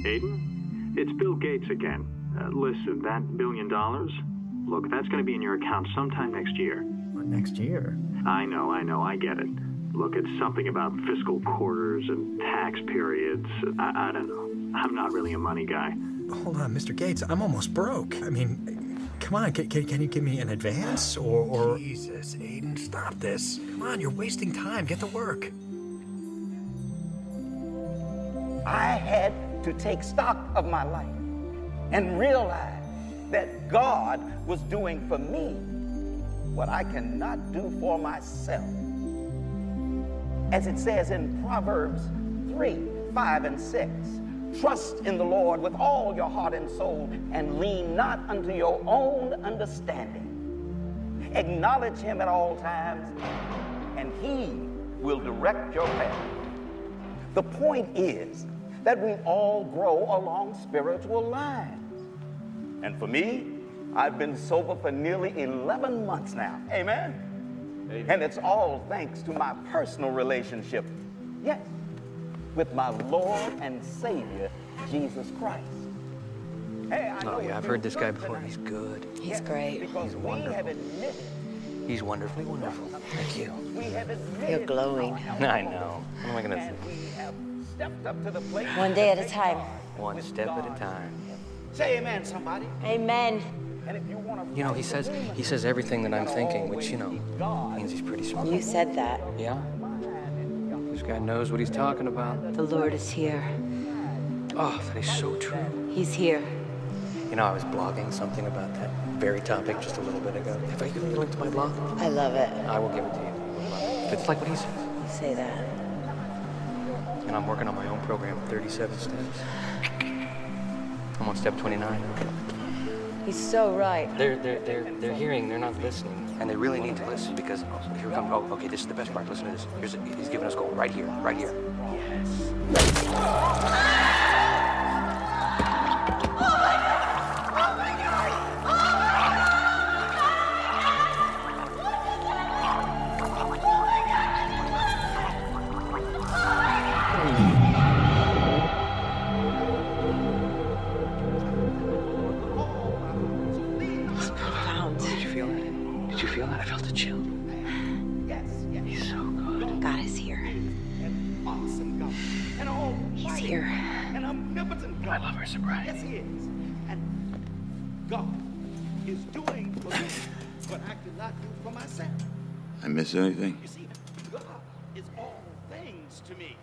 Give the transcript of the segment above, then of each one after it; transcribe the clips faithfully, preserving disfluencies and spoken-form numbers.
Aiden, it's Bill Gates again. Uh, listen, that billion dollars, look, that's going to be in your account sometime next year. What, next year? I know, I know, I get it. Look, it's something about fiscal quarters and tax periods. I, I don't know. I'm not really a money guy. Hold on, Mister Gates, I'm almost broke. I mean, come on, can, can, can you give me an advance or, or... Jesus, Aiden, stop this. Come on, you're wasting time. Get to work. I had to take stock of my life and realize that God was doing for me what I cannot do for myself. As it says in Proverbs three, five, and six, trust in the Lord with all your heart and soul and lean not unto your own understanding. Acknowledge him at all times and he will direct your path. The point is that we all grow along spiritual lines. And for me, I've been sober for nearly eleven months now. Amen? Amen. And it's all thanks to my personal relationship, yes, with my Lord and Savior, Jesus Christ. Hey, I know oh, yeah, I've heard this guy before. He's good. He's yes, great. He's wonderful. He's wonderfully wonderful. Thank you. You're glowing. I know. What am I going to do? Stepped up to the plate. One day at a time. One step at a time. Say amen, somebody. Amen. And if you want to, You know, he says he says everything that I'm thinking, which, you know, means he's pretty smart. You said that. Yeah? This guy knows what he's talking about. The Lord is here. Oh, that is so true. He's here. You know, I was blogging something about that very topic just a little bit ago. Have I given you a link to my blog? I love it. I will give it to you. It's like what he says. You say that. And I'm working on my own program, thirty-seven steps. I'm on step twenty-nine. He's so right. They're, they're, they're, they're hearing, they're not listening. And they really need to listen because, oh, here we come. Oh, okay, this is the best part. Listen to this. Here's a, he's giving us gold right here, right here. Yes. I felt a chill. yes, yes. He's so good. God is here. An awesome God. An almighty He's here. An omnipotent God. I love her sobriety. Yes, he is. And God is doing for me what I could not do for myself. I miss anything? You see, God is all things to me.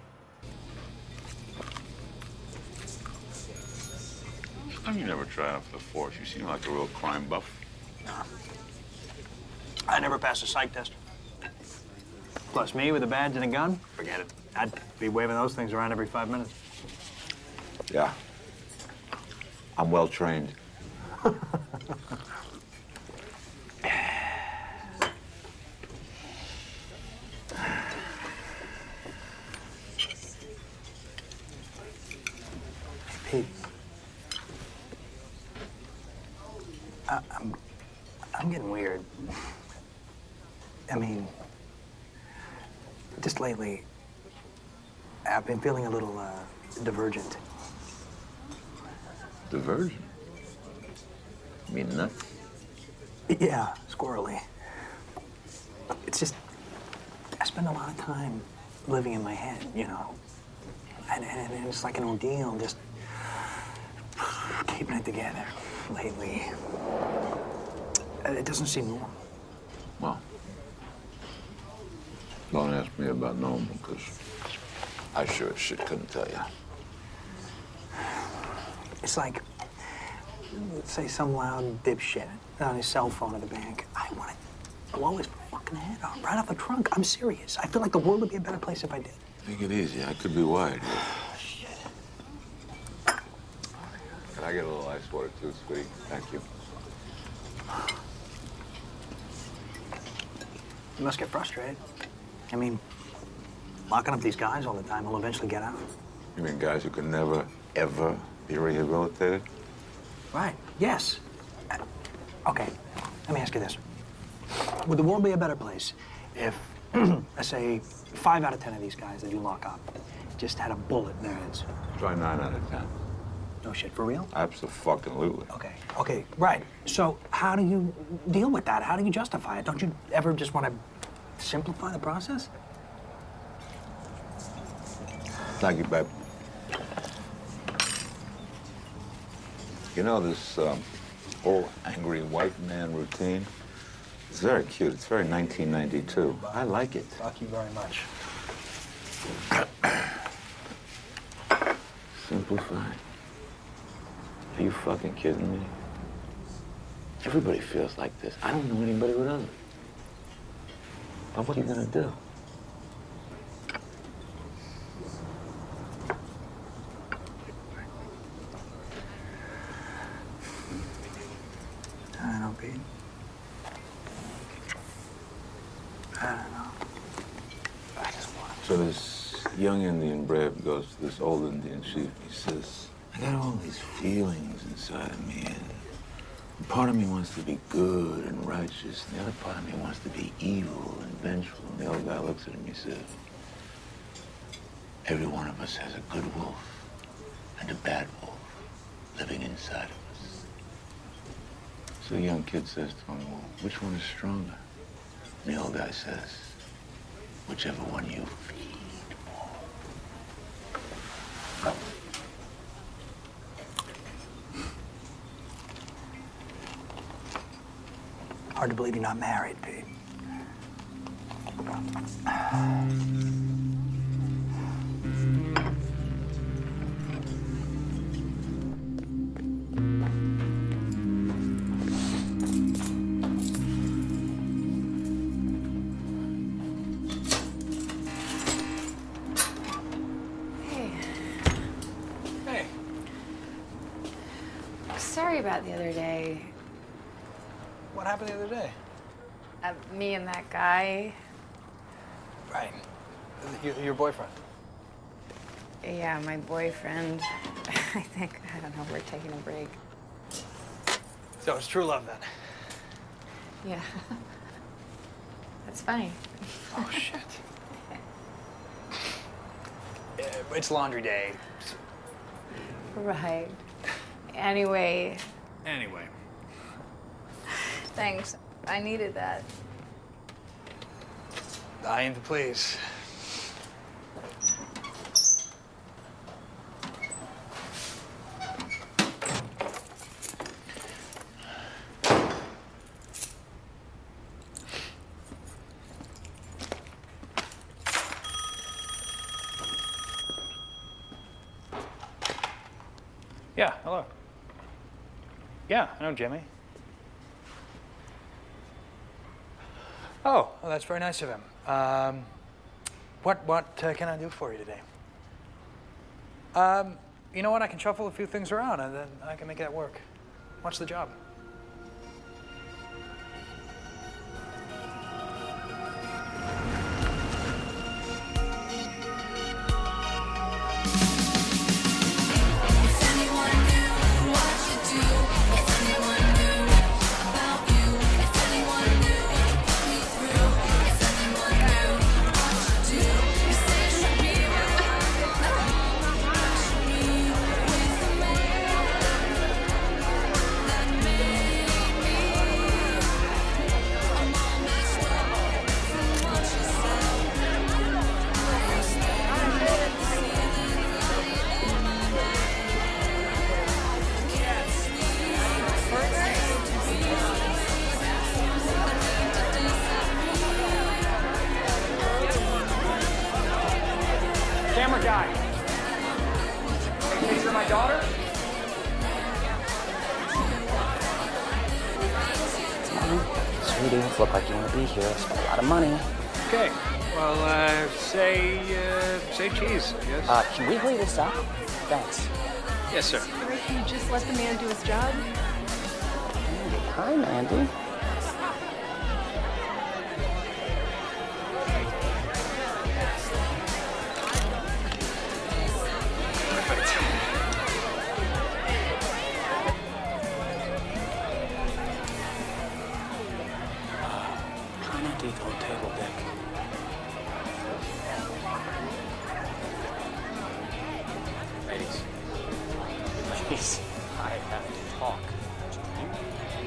How come you never tried out for the force? You seem like a real crime buff. No. I never passed a psych test. Plus me with a badge and a gun, forget it. I'd be waving those things around every five minutes. Yeah. I'm well trained. Pete. I, I'm, I'm getting weird. I mean, just lately, I've been feeling a little uh, divergent. Diversion? You mean nuts? Yeah, squirrely. It's just, I spend a lot of time living in my head, you know. And, and, and it's like an ordeal, just keeping it together lately. It doesn't seem normal. Well, don't ask me about normal, because I sure as shit couldn't tell you. It's like, say, some loud dipshit on his cell phone at the bank. I want to blow his fucking head off, right off the trunk. I'm serious. I feel like the world would be a better place if I did. Take it easy. I could be wired. Shit. Can I get a little ice water, too, sweetie? Thank you. You must get frustrated. I mean, locking up these guys all the time will eventually get out. You mean guys who can never, ever be rehabilitated? Right, yes. Uh, okay, let me ask you this. Would the world be a better place if, let's say, five out of ten of these guys that you lock up just had a bullet in their heads? Try nine out of ten. No shit, for real? Abso-fucking-lutely. Okay, okay, right. So how do you deal with that? How do you justify it? Don't you ever just want to simplify the process? Thank you, babe. You know, this um, old angry white man routine, it's very cute. It's very nineteen ninety-two. I like it. Fuck you very much. Simplify. Are you fucking kidding me? Everybody feels like this. I don't know anybody who doesn't. But what are you gonna do? I don't know, Pete. I don't know. I just want to. So this young Indian brave goes to this old Indian chief. He says, I got all these feelings inside of me, and part of me wants to be good and righteous, and the other part of me wants to be evil and vengeful. And the old guy looks at him, he says, every one of us has a good wolf and a bad wolf living inside of us. So the young kid says to him, well, which one is stronger? And the old guy says, whichever one you feed more. Hard to believe you're not married, Pete. Sorry about the other day. What happened the other day? Uh, me and that guy. Right. Your, your boyfriend. Yeah, my boyfriend. I think, I don't know, we're taking a break. So it's true love then? Yeah. That's funny. Oh, shit. Uh, it's laundry day. Right. Anyway. Anyway. Thanks. I needed that. I aim to please. Yeah, hello. Yeah, I know Jimmy. Oh, well, that's very nice of him. Um, what what uh, can I do for you today? Um, you know what? I can shuffle a few things around, and then I can make that work. What's the job? Camera guy. Take a picture of my daughter? Sweetie, look like you want to be here. Spend a lot of money. Okay. Well, uh, say, uh, say cheese, I guess. Uh, can we hurry this up? Thanks. Yes, sir. Rick, you just let the man do his job? Hi, Mandy. Try not to eat the whole table, Dick. Ladies. Please, I have to talk to you.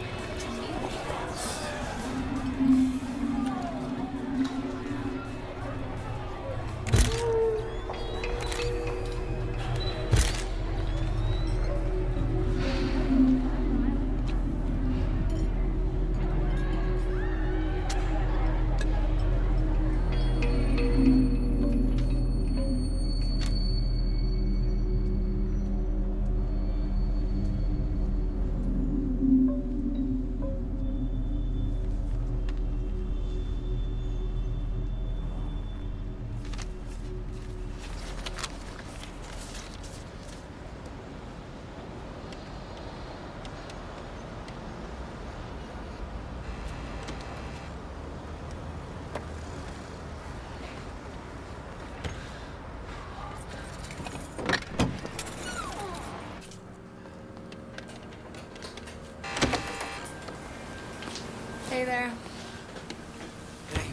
Hey there. Hey.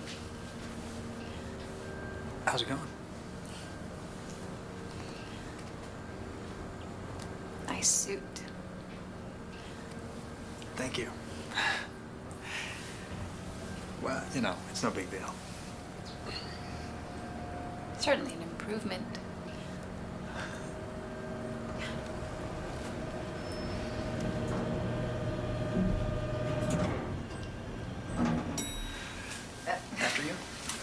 How's it going? Nice suit. Thank you. Well, you know, it's no big deal. Certainly an improvement. After you.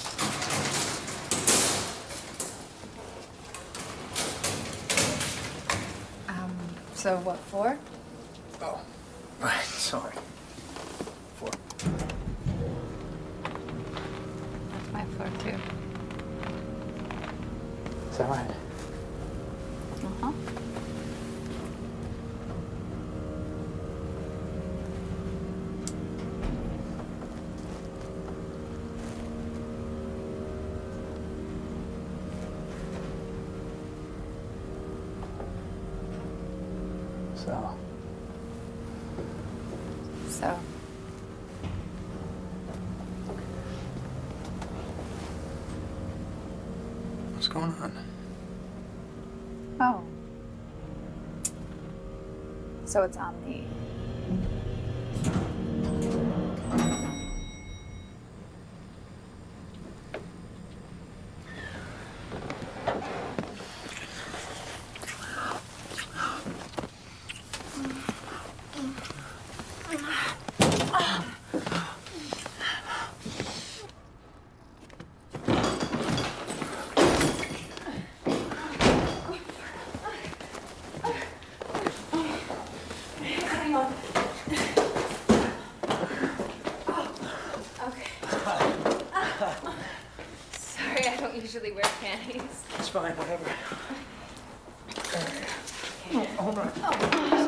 Um, so what for? Oh, right, sorry. Four. That's my floor too. Is that right? Uh-huh. So. So. What's going on? Oh. So it's on me. Sorry, I don't usually wear panties. It's fine, whatever. Okay. Oh, hold on.